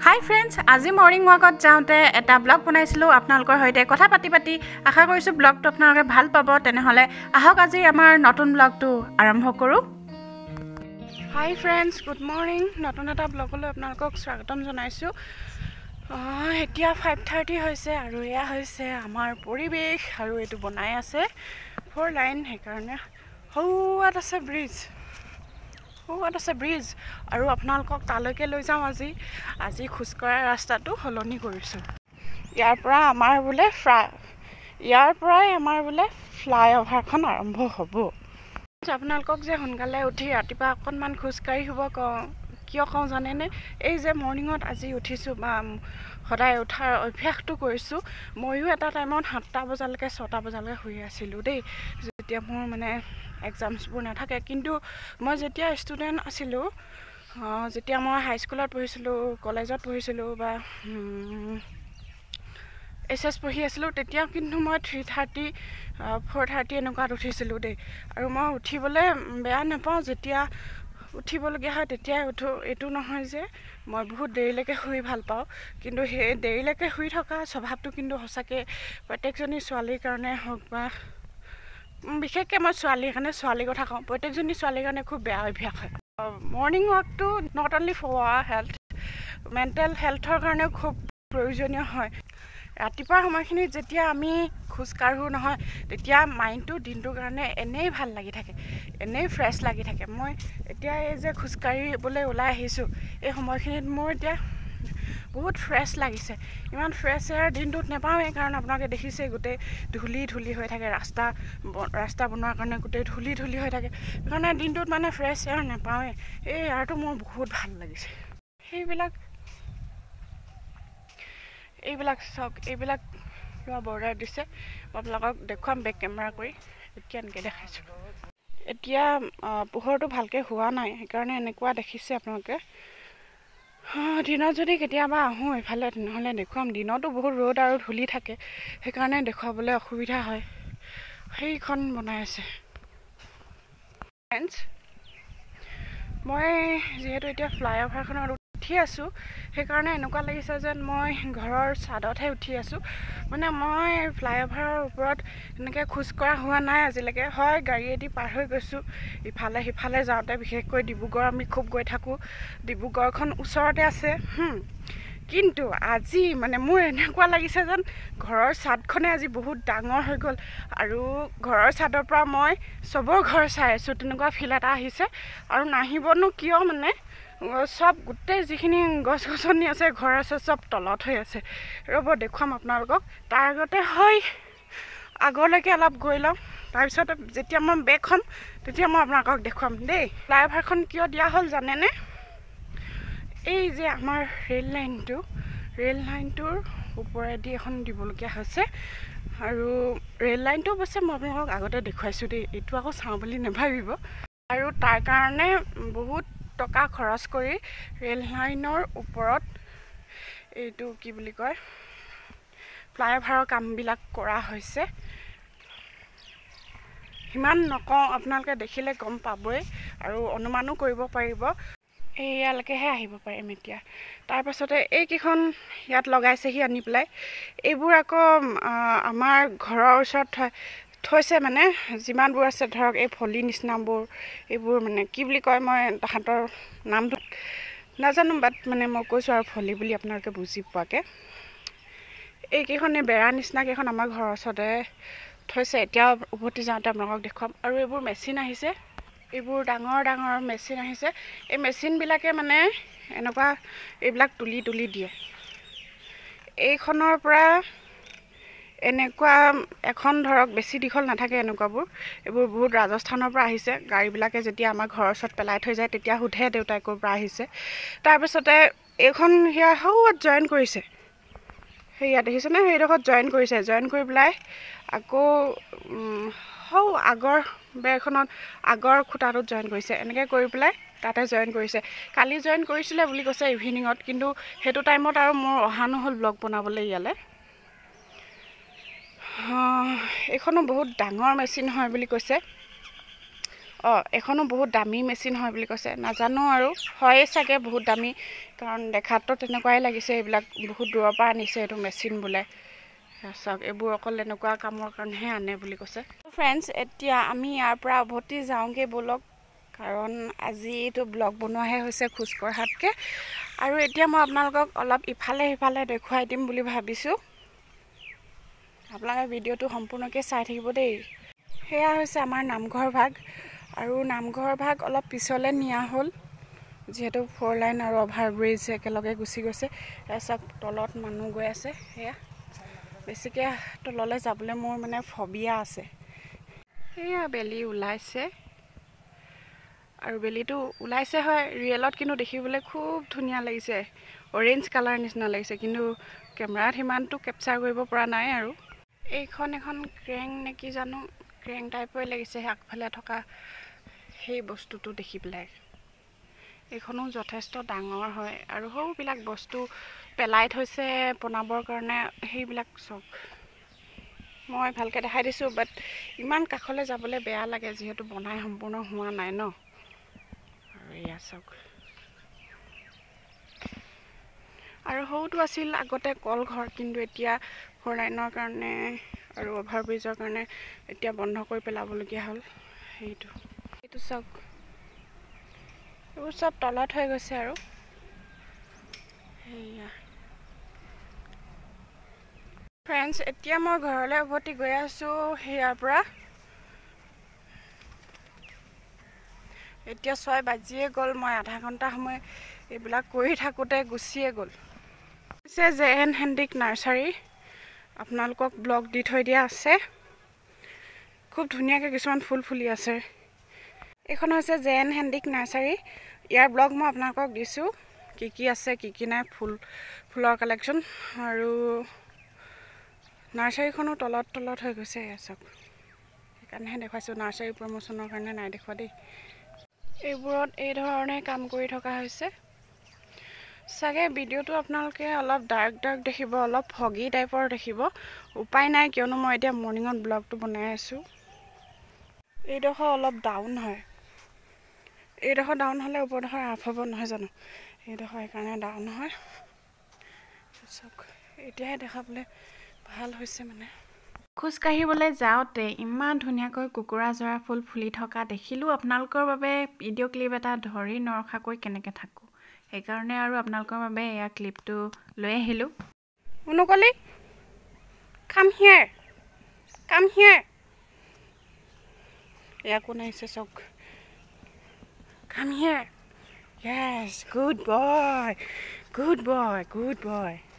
High friends, আজি morning वाकत जाते एटा ब्लग बनाइছিলোঁ আপোনালোকৰ সৈতে কথা পাতি পাতি আশা কৰিছোঁ ব্লগটো আপোনালোকে ভাল পাব। তেনেহলে আহক আজি আমাৰ নতুন ব্লগটো আৰম্ভ কৰোঁ। Hi friends, good morning. নতুন এটা ব্লগলৈ আপোনালোকক স্বাগতম জনাইছোঁ। এতিয়া 5:30 হৈছে আৰু এয়া হৈছে আমাৰ পৰিৱেশ আৰু এইটো বনাই আছে 4 লাইন, সেইকাৰণে সৌৱাত আছে ব্ৰিজ আৰু আপোনালোকক তালৈকে লৈ যাওঁ। আজি খোজকঢ়া ৰাস্তাটো সলনি কৰিছোঁ। ইয়াৰ পৰাই আমাৰ বোলে ফ্লাইঅভাৰখন আৰম্ভ হ'ব। আপোনালোকক যে সোনকালে উঠি ৰাতিপুৱা অকণমান খোজকাঢ়ি শুব কিয় কওঁ জানেনে? এই যে মৰ্ণিঙত আজি উঠিছোঁ বা সদায় উঠাৰ অভ্যাসটো কৰিছোঁ। ময়ো এটা টাইমত 7টা বজালৈকে 6টা বজালৈকে শুই আছিলোঁ দেই, যেতিয়া মোৰ মানে এক্সামছবোৰ নাথাকে। কিন্তু মই যেতিয়া ষ্টুডেণ্ট আছিলোঁ, যেতিয়া মই হাইস্কুলত পঢ়িছিলোঁ, কলেজত পঢ়িছিলোঁ বা HS পঢ়ি আছিলোঁ, তেতিয়া কিন্তু মই 3:30 4:30 এনেকুৱাত উঠিছিলোঁ দেই। আৰু মই উঠিবলৈ বেয়া নাপাওঁ, যেতিয়া উঠিবলগীয়া হয় তেতিয়াই উঠোঁ। এইটো নহয় যে মই বহুত দেৰিলৈকে শুই ভাল পাওঁ, কিন্তু সেই দেৰিলৈকে শুই থকা স্বভাৱটো কিন্তু সঁচাকৈ প্ৰত্যেকজনী ছোৱালীৰ কাৰণে হওক বা বিশেষকৈ মই ছোৱালীৰ কথা কওঁ, প্ৰত্যেকজনী ছোৱালীৰ কাৰণে খুব বেয়া অভ্যাস হয়। মৰ্ণিং ৱাকটো not only for our health, mental হেল্থৰ কাৰণেও খুব প্ৰয়োজনীয় হয়। ৰাতিপুৱাৰ সময়খিনিত যেতিয়া আমি খোজকাঢ়োঁ নহয়, তেতিয়া মাইণ্ডটো দিনটোৰ কাৰণে এনেই ভাল লাগি থাকে, এনেই ফ্ৰেছ লাগি থাকে। মই এতিয়া এই যে খোজকাঢ়িবলৈ ওলাই আহিছোঁ, এই সময়খিনিত মোৰ এতিয়া বহুত ফ্ৰেছ লাগিছে। ইমান ফ্ৰেছ এয়াৰ দিনটোত নাপাওঁৱেই, কাৰণ আপোনালোকে দেখিছে গোটেই ধূলি হৈ থাকে। ৰাস্তা বনোৱাৰ কাৰণে গোটেই ধূলি হৈ থাকে, সেইকাৰণে দিনটোত মানে ফ্ৰেছ এয়াৰ নাপাওঁৱেই। এই এয়াৰটো মোৰ বহুত ভাল লাগিছে। এইবিলাক লোৱা বৰ্ডাৰ দিছে, মই আপোনালোকক দেখুৱাম বেক কেমেৰা কৰি। এতিয়া এনেকৈ দেখাইছোঁ। এতিয়া পোহৰটো ভালকৈ হোৱা নাই, সেইকাৰণে এনেকুৱা দেখিছে আপোনালোকে। দিনত যদি কেতিয়াবা আহোঁ এইফালে, তেনেহ'লে দেখুৱাম। দিনতো বহুত ৰ'দ আৰু ধূলি থাকে, সেইকাৰণে দেখুৱাবলৈ অসুবিধা হয়। সেইখন বনাই আছে। ফ্ৰেণ্ডছ, মই যিহেতু এতিয়া ফ্লাইঅভাৰখনত উঠি আছোঁ, সেইকাৰণে এনেকুৱা লাগিছে যেন মই ঘৰৰ ছাদতহে উঠি আছোঁ। মানে মই ফ্লাইঅভাৰৰ ওপৰত এনেকৈ খোজকঢ়া হোৱা নাই আজিলৈকে। হয়, গাড়ীয়েদি পাৰ হৈ গৈছোঁ ইফালে সিফালে যাওঁতে, বিশেষকৈ ডিব্ৰুগড় আমি খুব গৈ থাকোঁ। ডিব্ৰুগড়খন ওচৰতে আছে। কিন্তু আজি মানে মোৰ এনেকুৱা লাগিছে যেন ঘৰৰ ছাদখনে আজি বহুত ডাঙৰ হৈ গ'ল, আৰু ঘৰৰ ছাদৰ পৰা মই চবৰ ঘৰ চাই আছোঁ, তেনেকুৱা ফিল এটা আহিছে। আৰু নাহিবনো কিয়, মানে চব গোটেই যিখিনি গছ গছনি আছে, ঘৰ আছে, চব তলত হৈ আছে। ৰ'ব দেখুৱাম আপোনালোকক। তাৰ আগতে আগলৈকে অলপ গৈ লওঁ, তাৰপিছত যেতিয়া মই বেক হ'ম তেতিয়া মই আপোনালোকক দেখুৱাম দেই। ফ্লাইঅভাৰখন কিয় দিয়া হ'ল জানেনে? এই যে আমাৰ ৰেল লাইনটোৰ ওপৰেদি এখন দিবলগীয়া হৈছে। আৰু ৰেল লাইনটো অৱশ্যে মই আপোনালোকক আগতে দেখুৱাইছোঁ দেই, এইটো আকৌ চাওঁ বুলি নাভাবিব। আৰু তাৰ কাৰণে বহুত টকা খৰচ কৰি ৰেল লাইনৰ ওপৰত এইটো কি বুলি কয়, ফ্লাইঅভাৰৰ কামবিলাক কৰা হৈছে। সিমান নকওঁ, আপোনালোকে দেখিলে গম পাবই আৰু অনুমানো কৰিব পাৰিব। এইয়ালৈকেহে আহিব পাৰিম এতিয়া। তাৰপাছতে এইকেইখন ইয়াত লগাইছেহি আনি পেলাই। এইবোৰ আকৌ আমাৰ ঘৰৰ ওচৰত থৈছে, মানে যিমানবোৰ আছে ধৰক এই ফলি নিচিনাবোৰ, এইবোৰ মানে কি বুলি কয়, মই তাহাঁতৰ নামটো নাজানো, বাট মানে মই কৈছোঁ আৰু ফলি বুলি আপোনালোকে বুজি পোৱাকৈ। এইকেইখনে বেৰা নিচিনাকেইখন আমাৰ ঘৰৰ ওচৰতে থৈছে। এতিয়া উভতি যাওঁতে আপোনালোকক দেখুৱাম। আৰু এইবোৰ মেচিন আহিছে, এইবোৰ ডাঙৰ মেচিন আহিছে। এই মেচিনবিলাকে মানে এনেকুৱা এইবিলাক তুলি দিয়ে। এইখনৰ পৰা এনেকুৱা এখন ধৰক বেছি দীঘল নাথাকে এনেকুৱাবোৰ। এইবোৰ বহুত ৰাজস্থানৰ পৰা আহিছে। গাড়ীবিলাকে যেতিয়া আমাৰ ঘৰৰ ওচৰত পেলাই থৈ যায়, তেতিয়া সোধে দেউতাই ক'ৰ পৰা আহিছে। তাৰপিছতে এইখন সেয়া সৌৱাত জইন কৰিছে, সেয়া দেখিছেনে? সেইডোখৰত জইন কৰি পেলাই আকৌ আগৰ বেৰখনত আগৰ খুঁটাটোত জইন কৰিছে। এনেকৈ কৰি পেলাই তাতে জইন কৰিছে। কালি জইন কৰিছিলে বুলি কৈছে ইভিনিঙত, কিন্তু সেইটো টাইমত আৰু মোৰ অহা নহ'ল ব্লগ বনাবলৈ ইয়ালৈ। এইখনো বহুত ডাঙৰ মেচিন হয় বুলি কৈছে। এখনো বহুত দামী মেচিন হয় বুলি কৈছে নাজানো আৰু হয় চাগে বহুত দামী কাৰণ দেখাততো তেনেকুৱাই লাগিছে এইবিলাক বহুত দূৰৰ পৰা আনিছে এইটো মেচিন বোলে চাওক এইবোৰ অকল এনেকুৱা কামৰ কাৰণেহে আনে বুলি কৈছে ফ্ৰেণ্ডছ এতিয়া আমি ইয়াৰ পৰা উভতি যাওঁগৈ ব'লক কাৰণ আজি এইটো ব্লগ বনোৱাহে হৈছে খোজ কঢ়াতকৈ আৰু এতিয়া মই আপোনালোকক অলপ ইফালে সিফালে দেখুৱাই দিম বুলি ভাবিছোঁ আপোনালোকে ভিডিঅ'টো সম্পূৰ্ণকৈ চাই থাকিব দেই সেয়া হৈছে আমাৰ নামঘৰ ভাগ আৰু নামঘৰ ভাগ অলপ পিছলৈ নিয়া হ'ল যিহেতু 4 লাইন আৰু অভাৰব্ৰিজ একেলগে গুচি গৈছে তাৰপিছত তলত মানুহ গৈ আছে সেয়া বেছিকৈ তললৈ যাবলৈ মোৰ মানে ফবিয়া আছে সেয়া বেলি ওলাইছে আৰু বেলিটো ওলাইছে হয় ৰিয়েলত কিন্তু দেখিবলৈ খুব ধুনীয়া লাগিছে অৰেঞ্জ কালাৰ নিচিনা লাগিছে কিন্তু কেমেৰাত সিমানটো কেপচাৰ কৰিব পৰা নাই আৰু এইখন এখন ক্ৰেং নেকি জানো ক্ৰেং টাইপই লাগিছে আগফালে থকা সেই বস্তুটো দেখি পেলাই এইখনো যথেষ্ট ডাঙৰ হয় আৰু সৰুবিলাক বস্তু পেলাই থৈছে বনাবৰ কাৰণে সেইবিলাক চব মই ভালকৈ দেখাই দিছোঁ বাট ইমান কাষলৈ যাবলৈ বেয়া লাগে যিহেতু বনাই সম্পূৰ্ণ হোৱা নাই ন আৰু এয়া চাওক আৰু সৰুটো আছিল আগতে কলঘৰ কিন্তু এতিয়া 4 লাইনৰ কাৰণে আৰু অভাৰব্ৰিজৰ কাৰণে এতিয়া বন্ধ কৰি পেলাবলগীয়া হ'ল সেইটো চাওক এইবোৰ চব তলত হৈ গৈছে আৰু সেয়া ফ্ৰেণ্ডছ এতিয়া মই ঘৰলৈ উভতি গৈ আছোঁ সেয়াৰ পৰা এতিয়া 6 বাজিয়ে গ'ল মই আধা ঘণ্টা সময় এইবিলাক কৰি থাকোঁতে গুচিয়ে গ'ল হৈছে JN হেণ্ডিক নাৰ্চাৰী আপোনালোকক ব্লগ দি থৈ দিয়া আছে খুব ধুনীয়াকৈ কিছুমান ফুল ফুলি আছে এইখন হৈছে JN হেণ্ডিক নাৰ্চাৰী ইয়াৰ ব্লগ মই আপোনালোকক দিছোঁ কি আছে কি নাই ফুলৰ কালেকশ্যন আৰু নাৰ্চাৰীখনো তলত হৈ গৈছে চাওক সেইকাৰণেহে দেখুৱাইছোঁ নাৰ্চাৰী প্ৰমোশ্যনৰ কাৰণে নাই দেখুওৱা দেই এইবোৰত এই ধৰণে কাম কৰি থকা হৈছে চাগে ভিডিঅ'টো আপোনালোকে অলপ ডাৰ্ক দেখিব অলপ ফগি টাইপৰ দেখিব উপায় নাই কিয়নো মই এতিয়া মৰ্ণিঙত ব্লগটো বনাই আছোঁ এইডোখৰ অলপ ডাউন হয় এইডোখৰ ডাউন হ'লে ওপৰডোখৰ আপ হ'ব নহয় জানো এইডোখৰ সেইকাৰণে ডাউন হয় চাওক এতিয়াহে দেখাবলৈ ভাল হৈছে মানে খোজ কাঢ়িবলৈ যাওঁতে ইমান ধুনীয়াকৈ কুকুৰাজৰা ফুল ফুলি থকা দেখিলোঁ আপোনালোকৰ বাবে ভিডিঅ' ক্লিপ এটা ধৰি নৰখাকৈ কেনেকৈ থাকোঁ সেইকাৰণে আৰু আপোনালোকৰ বাবে এয়া ক্লিপটো লৈ আহিলোঁ মুনুকলি কাম হিয়াৰ এয়া কোন আহিছে চাওক কাম হিয়াৰ য়েছ গুড বয়